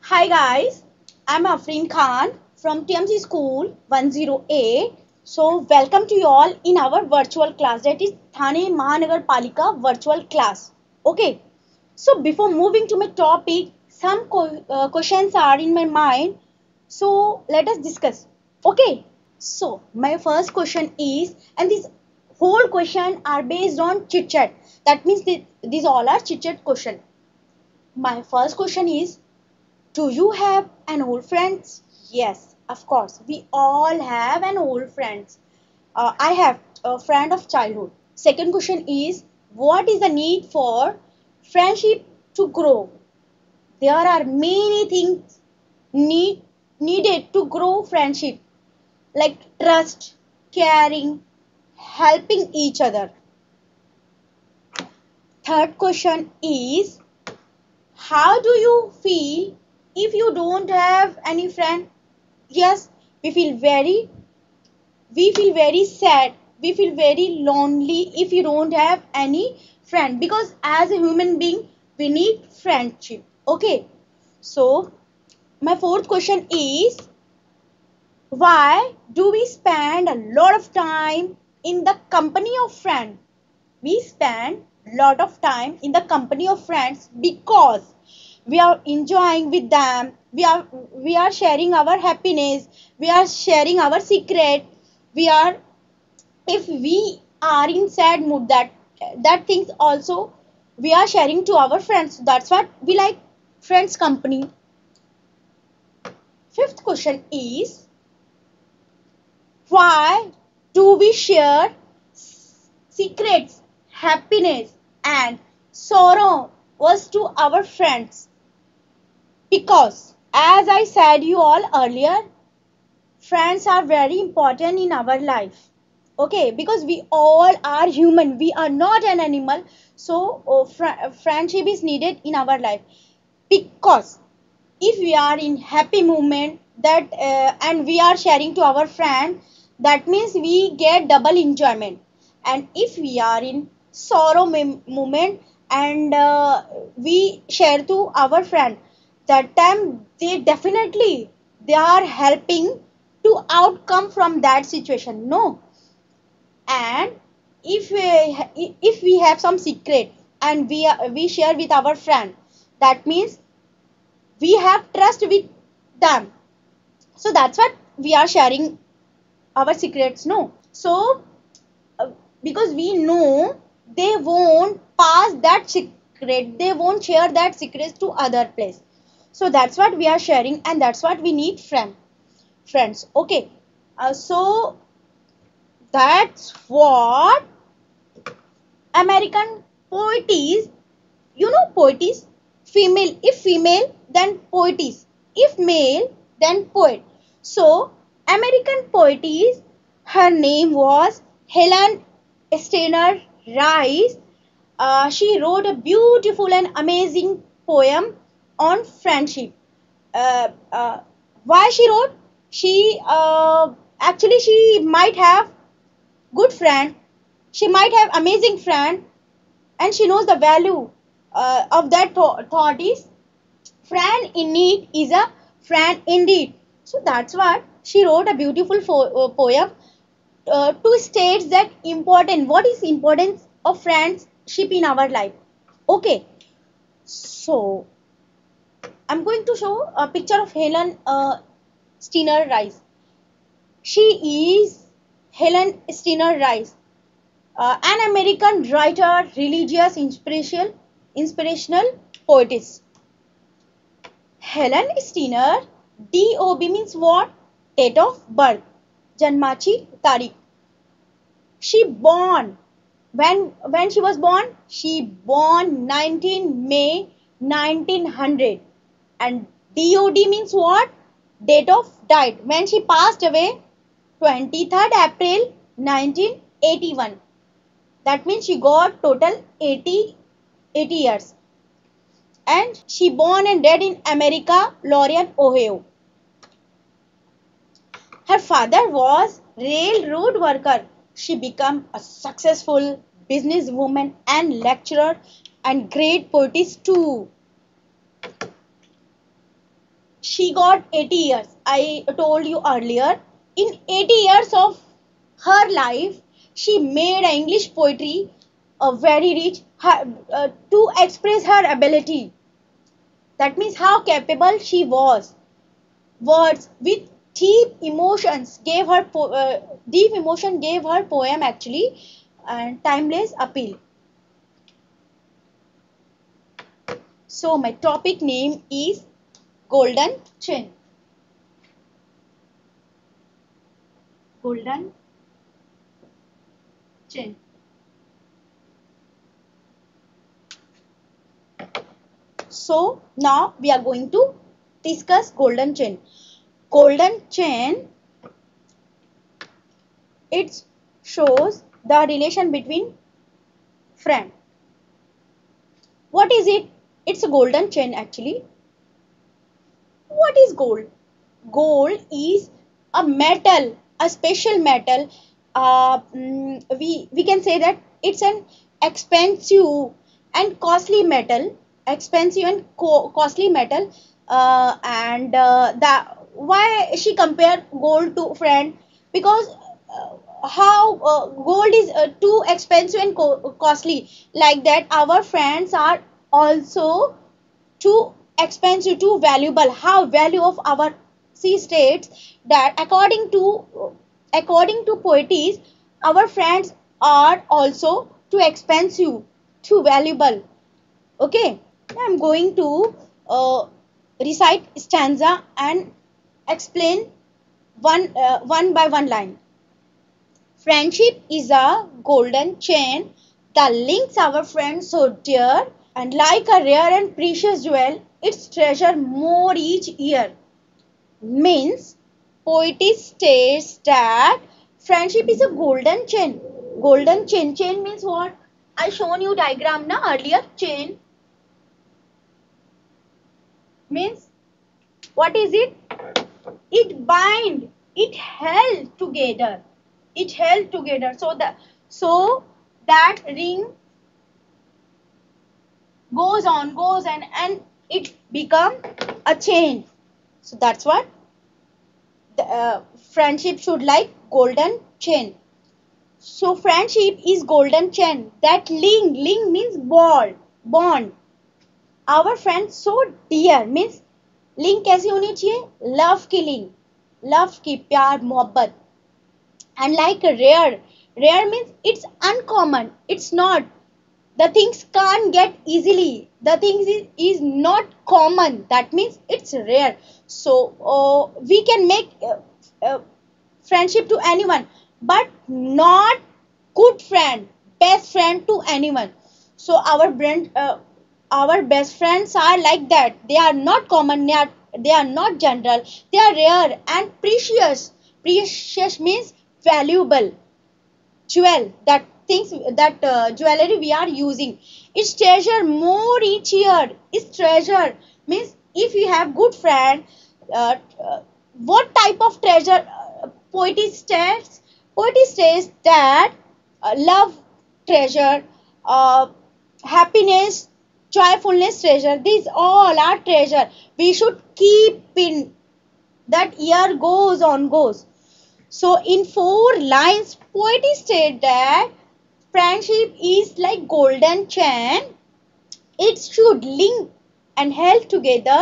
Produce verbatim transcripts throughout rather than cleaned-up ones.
Hi guys, I'm Afreen Khan from T M C School one oh eight. So welcome to you all in our virtual class, that is Thane Mahanagar Palika virtual class. Okay, so before moving to my topic, some co- uh, questions are in my mind. So let us discuss. Okay, so my first question is, and this whole question are based on chit chat. That means th- these all are chit chat question. My first question is, do you have an old friends? Yes, of course. We all have an old friends. Uh, I have a friend of childhood. Second question is, what is the need for friendship to grow? There are many things need needed to grow friendship, like trust, caring, helping each other. Third question is, how do you feel if you don't have any friend? Yes, we feel very we feel very sad, we feel very lonely if you don't have any friend, because as a human being we need friendship. Okay, so my fourth question is, why do we spend a lot of time in the company of friends? We spend lot of time in the company of friends because we are enjoying with them, we are we are sharing our happiness, we are sharing our secret, we are, if we are in sad mood, that that things also we are sharing to our friends. That's what we like friends company. Fifth question is, why do we share secrets, happiness, and sorrow was to our friends? Because, as I said you all earlier, friends are very important in our life. Okay, because we all are human, we are not an animal. So, oh, fr- friendship is needed in our life. Because if we are in happy moment that uh, and we are sharing to our friend, that means we get double enjoyment. And if we are in sorrow mem- moment and uh, we share to our friend, that time they definitely they are helping to outcome from that situation, no? And if we if we have some secret and we are, we share with our friend, that means we have trust with them, so that's what we are sharing our secrets, no? So uh, because we know they won't pass that secret, they won't share that secret to other place, so that's what we are sharing, and that's what we need friend friends. Okay, uh, so that's what American poetess, you know, poetess, female, if female then poetess, if male then poet. So American poetess, her name was Helen Steiner Rice. Uh, she wrote a beautiful and amazing poem on friendship. uh, uh, why she wrote, she uh, actually she might have good friend, she might have amazing friend, and she knows the value uh, of that th- thought is, friend in need is a friend indeed. So that's what she wrote a beautiful fo- uh, poem uh, to state that important, what is importance of friendship in our life. Okay, so I'm going to show a picture of Helen uh, Steiner Rice. She is Helen Steiner Rice, uh, an American writer, religious, inspirational, inspirational poetess. Helen Steiner, D O B means what? Date of birth. Janmachi Tariq. She born. When when she was born? She born nineteen May nineteen hundred. And D O D means what? Date of died. When she passed away? twenty-third April nineteen eighty-one. That means she got total eighty, eighty years. And she born and died in America, Lorient, Ohio. Her father was railroad worker. She became a successful businesswoman and lecturer and great poetess too. she got eighty years. I told you earlier, in eighty years of her life, she made English poetry uh, very rich, uh, to express her ability. That means how capable she was. Words with deep emotions gave her po- uh, deep emotion gave her poem actually, and timeless appeal. So my topic name is Golden Chain. Golden Chain. So now we are going to discuss golden chain. Golden chain, it shows the relation between friend. What is it? It's a golden chain actually. What is gold? Gold is a metal, a special metal. Uh, mm, we we can say that it's an expensive and costly metal, expensive and co- costly metal. Uh, and uh, that why she compare gold to friend? Because uh, how uh, gold is uh, too expensive and co- costly, like that our friends are also too expensive, too valuable. How value of our she states that according to according to poetry, our friends are also too expensive, too valuable. Okay, I'm going to uh, recite stanza and explain one uh, one by one line. Friendship is a golden chain that links our friends so dear, and like a rare and precious jewel, its treasure more each year. Means, poetry states that friendship is a golden chain. Golden chain. Chain means what? I shown you diagram na earlier. Chain means what is it? It bind. It held together. It held together. So that so that ring goes on, goes and and it become a chain. So that's what the, uh, friendship should like golden chain. So friendship is golden chain that link. Link means bond. Bond. Our friend so dear means link कैसी होनी चाहिए? Love की link, love की प्यार मोहब्बत. And like rare, rare means it's uncommon. It's not. The things can't get easily. The things is, is not common. That means it's rare. So uh, we can make uh, uh, friendship to anyone, but not good friend, best friend to anyone. So our brand, uh, our best friends are like that. They are not common. They are, they are not general. They are rare and precious. Precious means valuable. Jewel, that things, that uh, jewelry we are using, it's treasure more each year. It's treasure means if you have good friend, uh, uh, what type of treasure? uh, poetry states poetry states that uh, love treasure, uh, happiness, joyfulness treasure, these all are treasure we should keep in. That year goes on goes. So in four lines, poetry said that friendship is like golden chain. It should link and held together,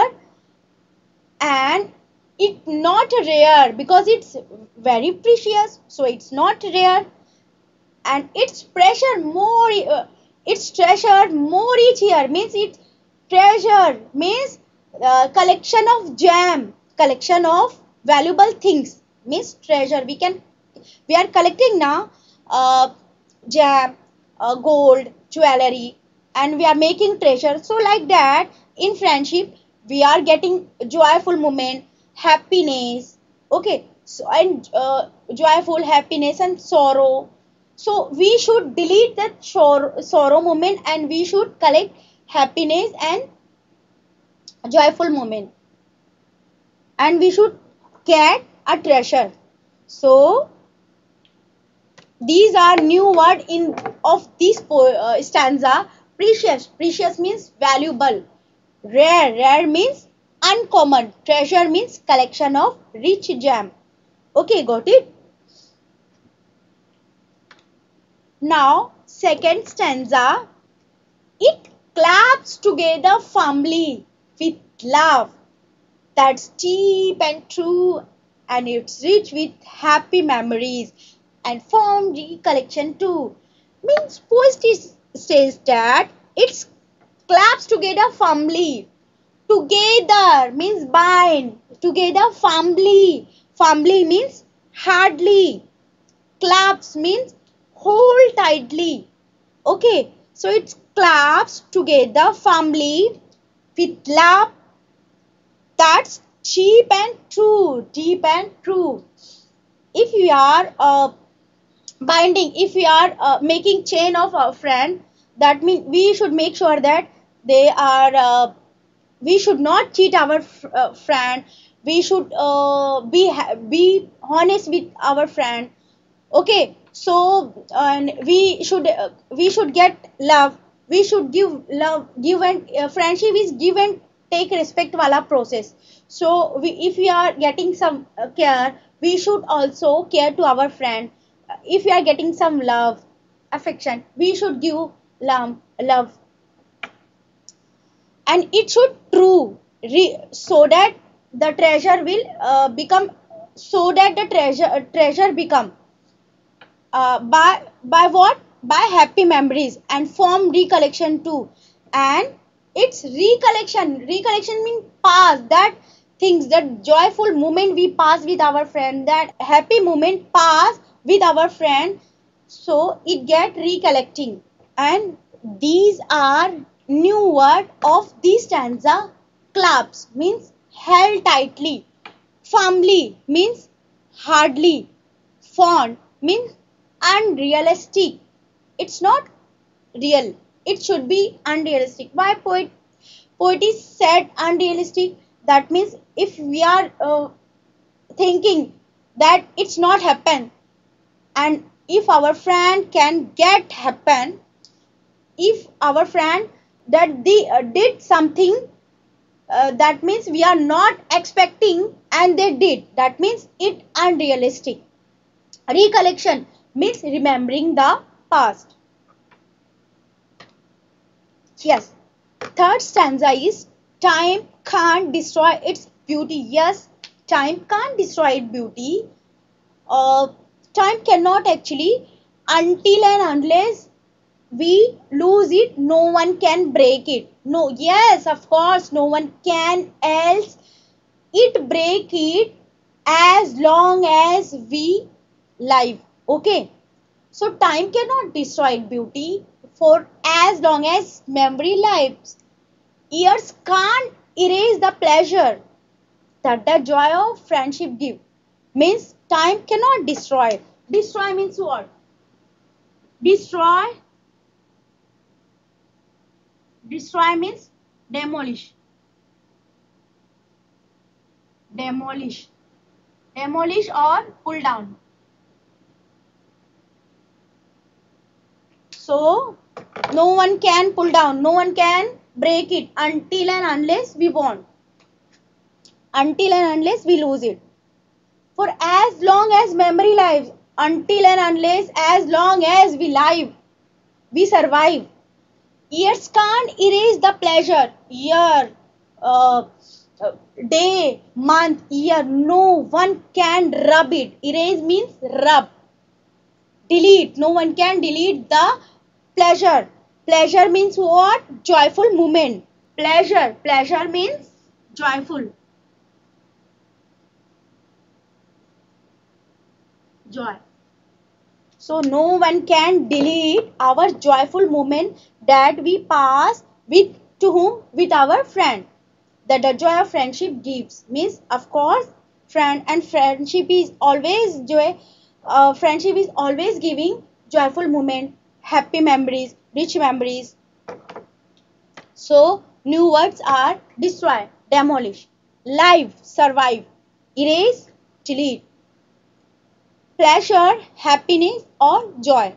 and it's not rare because it's very precious. So it's not rare, and its pressure more. Uh, it's treasured more each year. Means it's treasure means uh, collection of gem, collection of valuable things. Means treasure. We can we are collecting now uh, gem, uh, gold, jewelry, and we are making treasure. So like that, in friendship, we are getting joyful moment, happiness. Okay, so and uh, joyful happiness and sorrow. So we should delete that sorrow, sorrow moment, and we should collect happiness and joyful moment, and we should get a treasure. So these are new word in of this po- uh, stanza. Precious, precious means valuable. Rare, rare means uncommon. Treasure means collection of rich gem. Okay, got it? Now, second stanza. It claps together firmly with love. That's deep and true, and it's rich with happy memories and fond recollection too. Means poetry says that it claps together firmly. Together means bind. Together firmly. Firmly means hardly. Claps means hold tightly. Okay, so it claps together firmly with love. That's deep and true. Deep and true. If we are uh, binding, if we are uh, making chain of our friend, that means we should make sure that they are. Uh, we should not cheat our uh, friend. We should uh, be be honest with our friend. Okay, so and we should uh, we should get love. We should give love. Give and uh, friendship is give and take respect wala process. So we, if we are getting some uh, care, we should also care to our friend. If we are getting some love, affection, we should give love love and it should true re, so that the treasure will uh, become, so that the treasure uh, treasure become uh, by by what, by happy memories and form recollection too. And it's recollection. Recollection means past, that things, that joyful moment we pass with our friend, that happy moment pass with our friend, so it get recollecting. And these are new word of this stanza. Claps means held tightly. Firmly means hardly. Fond means unrealistic. It's not real. It should be unrealistic. Why poet poet is said unrealistic? That means if we are uh, thinking that it's not happen, and if our friend can get happen, if our friend that they uh, did something, uh, that means we are not expecting and they did, that means it unrealistic. Recollection means remembering the past. Yes. Third stanza is time can't destroy its beauty. Yes, time can't destroy its beauty. Uh, time cannot actually, until and unless we lose it, no one can break it. No, yes, of course, no one can else it break it as long as we live. Okay, so time cannot destroy beauty for as long as memory lives. Years can't erase the pleasure that the joy of friendship give. Means time cannot destroy. Destroy means what? Destroy. Destroy means demolish. Demolish. Demolish or pull down. So no one can pull down, no one can break it until and unless we want. Until and unless we lose it. For as long as memory lives, until and unless, as long as we live, we survive. Years can't erase the pleasure. Year, uh, day, month, year, no one can rub it. Erase means rub. Delete, no one can delete the pleasure. Pleasure means what? Joyful moment. Pleasure, pleasure means joyful. Joy. So no one can delete our joyful moment that we pass with to whom? With our friend. That the joy of friendship gives. Means of course friend, and friendship is always joy. Uh, friendship is always giving joyful moment, happy memories, rich memories. So new words are destroy, demolish, live, survive, erase, delete, pleasure, happiness or joy.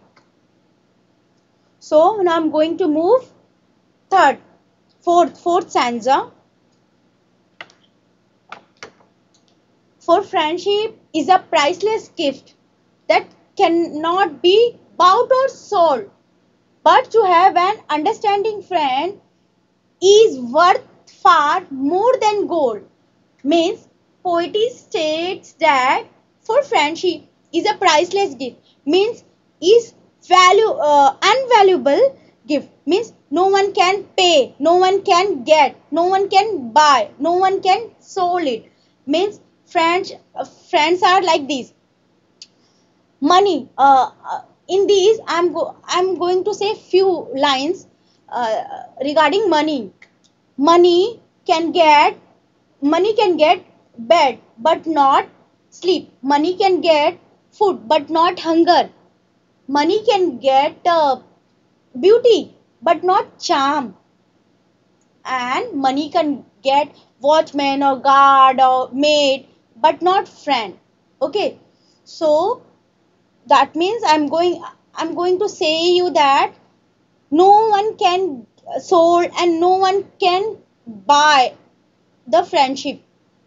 So now I'm going to move third, fourth, fourth stanza. For friendship is a priceless gift that cannot be bought or sold. But to have an understanding friend is worth far more than gold. Means poetry states that for friendship is a priceless gift. Means is value uh, unvaluable gift. Means no one can pay, no one can get, no one can buy, no one can sold it. Means friends uh, friends are like this. Money. Uh, uh, in these, I'm go I'm going to say few lines uh, regarding money. Money can get money can get bed but not sleep. Money can get food but not hunger. Money can get uh, beauty but not charm. And money can get watchman or guard or maid but not friend. Okay, so that means i'm going i'm going to say you that no one can sold and no one can buy the friendship.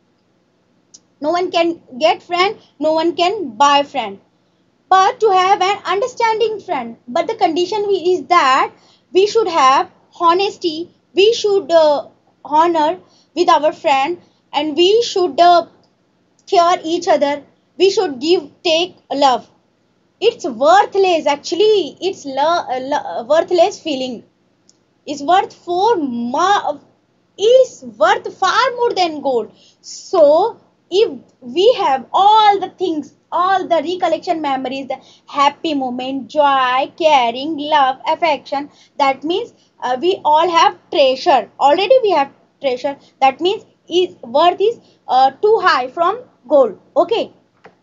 No one can get friend, no one can buy friend. But to have an understanding friend, but the condition is that we should have honesty, we should uh, honor with our friend, and we should uh, care each other, we should give take love. It's worthless, actually it's lo- uh, lo- worthless feeling is worth for ma- is worth far more than gold. So if we have all the things, all the recollection memories, the happy moment, joy, caring, love, affection, that means uh, we all have treasure. Already we have treasure. That means is worth is uh, too high from gold. Okay.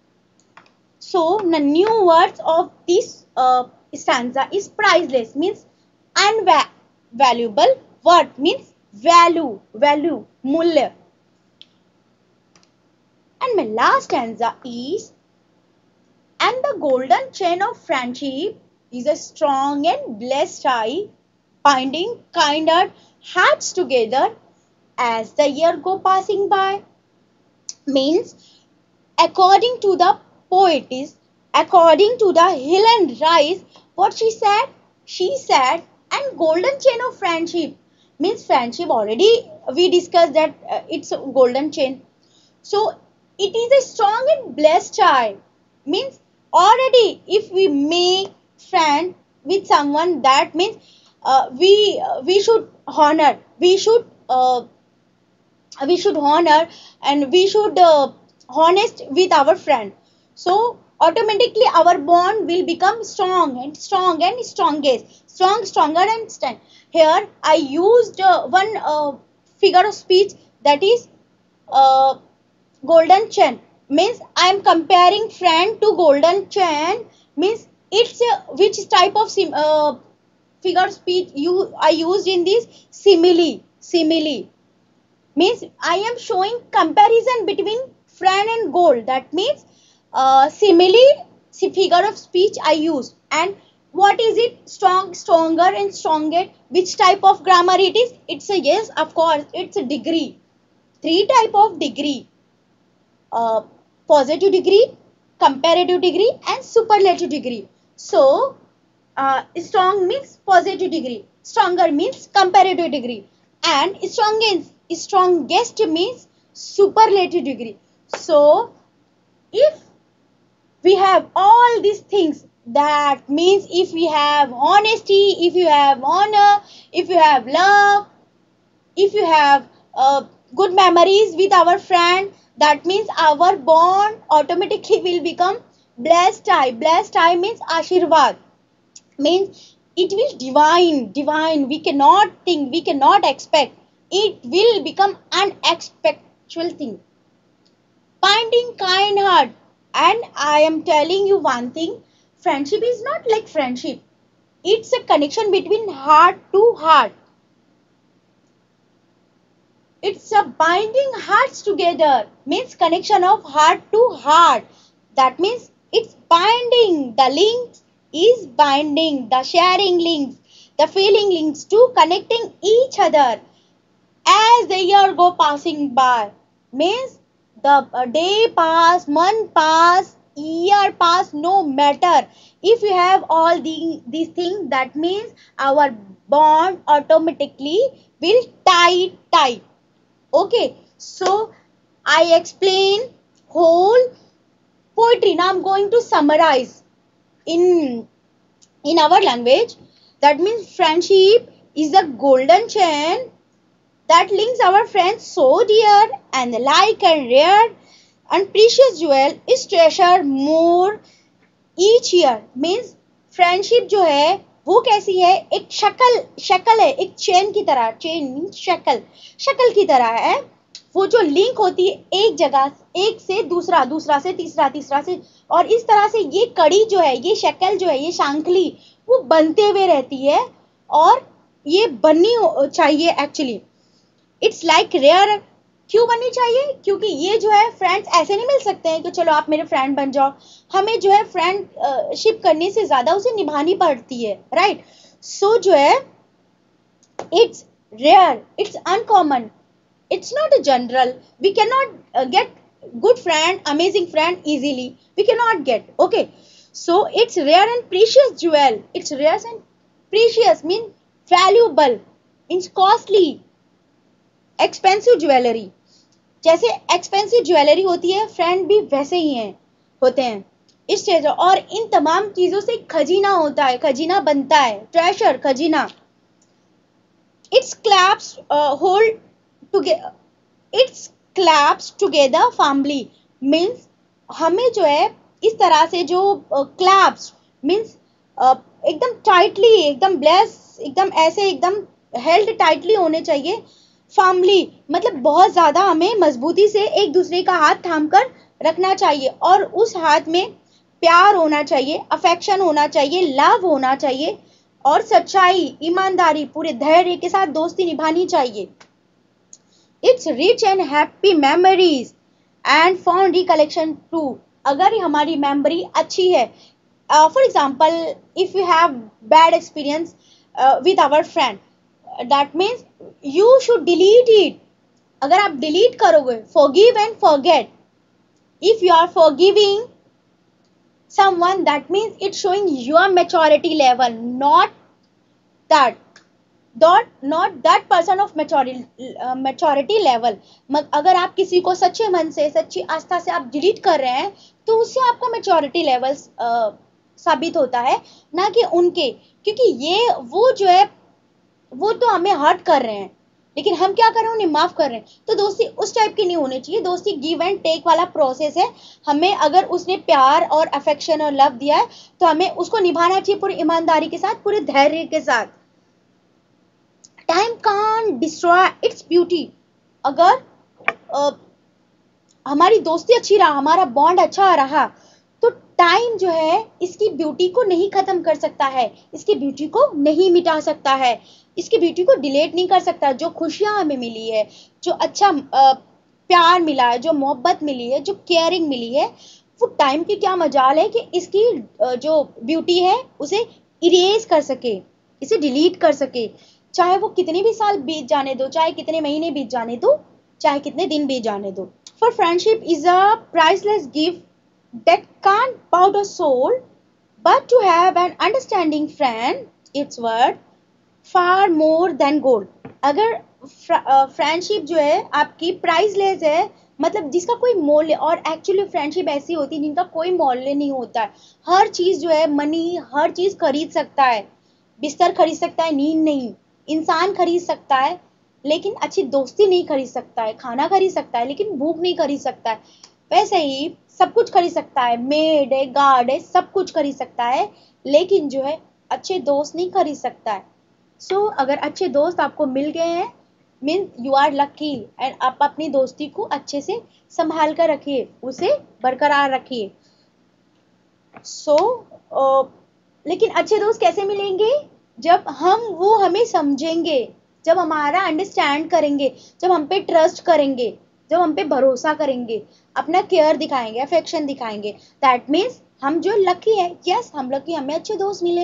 So the new words of this uh, stanza is priceless, means unvaluable. Worth means value, value, mulya. And my last stanza is, and the golden chain of friendship is a strong and blessed tie, binding kinder hearts together as the year go passing by. Means according to the poetess, according to the Helen Rice, what she said? She said, and golden chain of friendship means friendship. Already we discussed that uh, it's a golden chain. So it is a strong and blessed child. Means already if we make friend with someone, that means uh, we uh, we should honor, we should uh, we should honor and we should uh, honest with our friend. So automatically our bond will become strong and strong and strongest, strong, stronger and strong. Here I used uh, one uh, figure of speech, that is uh, golden chain. Means I am comparing friend to golden chain. Means it's uh, which type of sim, uh, figure of speech you I used in this? Simile. Simile means I am showing comparison between friend and gold. That means uh, simile figure of speech I use. And what is it? Strong, stronger and stronger. Which type of grammar it is? It's a, yes, of course, it's a degree. Three type of degree. Uh, Positive degree, comparative degree and superlative degree. So uh, strong means positive degree, stronger means comparative degree, and strongest strongest means superlative degree. So if we have all these things, that means if we have honesty, if you have honor, if you have love, if you have uh, good memories with our friend, that means our bond automatically will become blessed tie. Blessed tie means ashirvad, means it will divine, divine. We cannot think, we cannot expect. It will become unexpected thing. Finding kind heart. And I am telling you one thing, friendship is not like friendship. It's a connection between heart to heart. It's a binding hearts together, means connection of heart to heart. That means it's binding. The links is binding. The sharing links, the feeling links to connecting each other as the year go passing by. Means the uh, day pass, month pass, year pass, no matter. If you have all the, these things, that means our bond automatically will tie tight. Okay, so I explain whole poetry. Now I'm going to summarize in in our language. That means friendship is a golden chain that links our friends so dear, and like and rare and precious jewel is treasured more each year. Means friendship जो है वो कैसी है, एक शक्ल शक्ल है, एक चेन की तरह. चेन मीन्स शक्ल, शक्ल की तरह है. वो जो लिंक होती है एक जगह, एक से दूसरा, दूसरा से तीसरा, तीसरा से, और इस तरह से ये कड़ी जो है, ये शक्ल जो है, ये शांखली वो बनते हुए रहती है, और ये बननी चाहिए एक्चुअली. It's like rare. क्यों बननी चाहिए? क्योंकि ये जो है फ्रेंड्स ऐसे नहीं मिल सकते हैं कि चलो आप मेरे फ्रेंड बन जाओ. हमें जो है फ्रेंडशिप करने से ज्यादा उसे निभानी पड़ती है, राइट. सो जो है it's rare, it's uncommon, it's not a general. We cannot uh, get good friend, amazing friend easily. We cannot get. Okay, so it's rare and precious jewel. It's rare and precious mean valuable, means costly, expensive jewelry. जैसे expensive jewelry होती है, friend भी वैसे ही हैं, होते हैं इस चीज. और इन तमाम चीजों से खजीना होता है, खजीना बनता है, ट्रेजर, खजीना. It's claps uh, hold together, it's claps together firmly. means हमें जो है इस तरह से जो क्लैप्स मीन्स एकदम टाइटली, एकदम ब्लेस, एकदम ऐसे एकदम हेल्ड टाइटली होने चाहिए. फर्मली मतलब बहुत ज्यादा हमें मजबूती से एक दूसरे का हाथ थाम कर रखना चाहिए, और उस हाथ में प्यार होना चाहिए, अफेक्शन होना चाहिए, लव होना चाहिए, और सच्चाई, ईमानदारी, पूरे धैर्य के साथ दोस्ती निभानी चाहिए. It's rich and happy memories and fond recollection too. अगर हमारी मेमोरी अच्छी है, for example if you have bad experience with our friend, that means you should delete it. अगर आप डिलीट करोगे, forgive and forget. If you are forgiving someone, that means it's showing your maturity level, not that Not, not that person of maturity uh, maturity level. अगर आप किसी को सच्चे मन से, सच्ची आस्था से आप डिलीट कर रहे हैं, तो उससे आपका मेच्योरिटी लेवल uh, साबित होता है, ना कि उनके. क्योंकि ये वो जो है वो तो हमें हर्ट कर रहे हैं, लेकिन हम क्या कर रहे हैं, उन्हें माफ कर रहे हैं. तो दोस्ती उस टाइप की नहीं होनी चाहिए. दोस्ती गिव एंड टेक वाला प्रोसेस है. हमें अगर उसने प्यार और अफेक्शन और लव दिया है, तो हमें उसको निभाना चाहिए पूरी ईमानदारी के साथ, पूरे धैर्य के साथ. Time can't destroy its beauty. अगर uh, हमारी दोस्ती अच्छी रहा, हमारा बॉन्ड अच्छा रहा, तो टाइम जो है इसकी ब्यूटी को नहीं खत्म कर सकता है, इसकी ब्यूटी को नहीं मिटा सकता है, इसकी ब्यूटी को डिलीट नहीं कर सकता. जो खुशियां हमें मिली है, जो अच्छा uh, प्यार मिला है, जो मोहब्बत मिली है, जो केयरिंग मिली है, वो टाइम की क्या मजाल है कि इसकी uh, जो ब्यूटी है उसे इरेज कर सके, इसे डिलीट कर सके. चाहे वो कितने भी साल बीत जाने दो, चाहे कितने महीने बीत जाने दो, चाहे कितने दिन बीत जाने दो. For friendship is a priceless gift that can't bought a soul, but to have an understanding friend it's worth far more than gold. अगर फ्रेंडशिप uh, जो है आपकी प्राइसलेस है, मतलब जिसका कोई मूल्य, और एक्चुअली फ्रेंडशिप ऐसी होती है जिनका कोई मूल्य नहीं होता है. हर चीज जो है, मनी हर चीज खरीद सकता है, बिस्तर खरीद सकता है, नींद नहीं. इंसान खरीद सकता है लेकिन अच्छी दोस्ती नहीं खरीद सकता है. खाना खरीद सकता है लेकिन भूख नहीं खरीद सकता है. वैसे ही सब कुछ खरीद सकता है, मेड है, गार्ड है, सब कुछ खरीद सकता है, लेकिन जो है अच्छे दोस्त नहीं खरीद सकता है. सो so, अगर अच्छे दोस्त आपको मिल गए हैं, mean you are lucky, and आप अपनी दोस्ती को अच्छे से संभाल कर रखिए, उसे बरकरार रखिए. सो so, uh, लेकिन अच्छे दोस्त कैसे मिलेंगे? जब हम वो हमें समझेंगे, जब हमारा अंडरस्टैंड करेंगे, जब हम पे ट्रस्ट करेंगे, जब हम पे भरोसा करेंगे, अपना केयर दिखाएंगे, अफेक्शन दिखाएंगे. दैट मीन्स हम जो लकी है. यस, हम लकी, हमें अच्छे दोस्त मिले.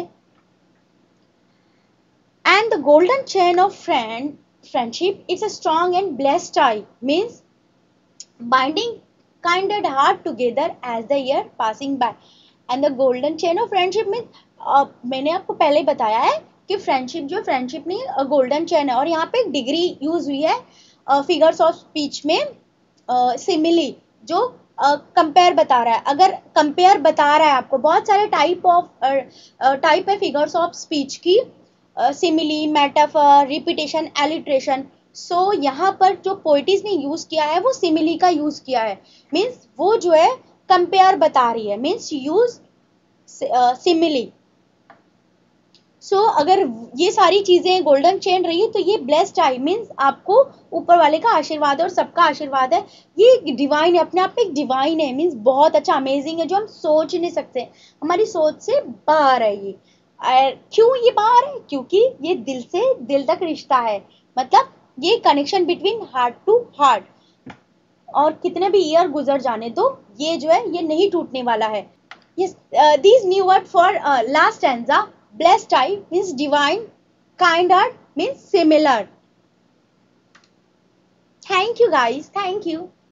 And the golden chain of friend friendship it's a strong and blessed tie, means binding kind and heart together as the year passing by. And the golden chain of friendship means, uh, मैंने आपको पहले ही बताया है कि friendship जो friendship नहीं golden chain है, और यहाँ पे डिग्री यूज हुई है फिगर्स ऑफ स्पीच में सिमिली uh, जो कंपेयर uh, बता रहा है. अगर कंपेयर बता रहा है आपको, बहुत सारे टाइप ऑफ टाइप है फिगर्स ऑफ स्पीच की, simile, metaphor, repetition, alliteration. So so, यहाँ पर जो पोइटिस ने यूज किया है वो सिमिली का यूज किया है. मीन्स वो जो है कंपेयर बता रही है, means use simile. So so, अगर ये सारी चीजें गोल्डन चेन रही है तो ये ब्लेस्ड आई मीन्स आपको ऊपर वाले का आशीर्वाद है और सबका आशीर्वाद है. ये डिवाइन है, अपने आप में एक डिवाइन है, मीन्स बहुत अच्छा, अमेजिंग है, जो हम सोच नहीं सकते, हमारी सोच से बाहर है ये. क्यों ये बाहर है? क्योंकि ये दिल से दिल तक रिश्ता है, मतलब ये connection between heart to heart. और कितने भी ईयर गुजर जाने तो ये जो है ये नहीं टूटने वाला है. Yes, uh, these new word for uh, last stanza, blessed eye means divine, kind heart means similar. Thank you guys, thank you.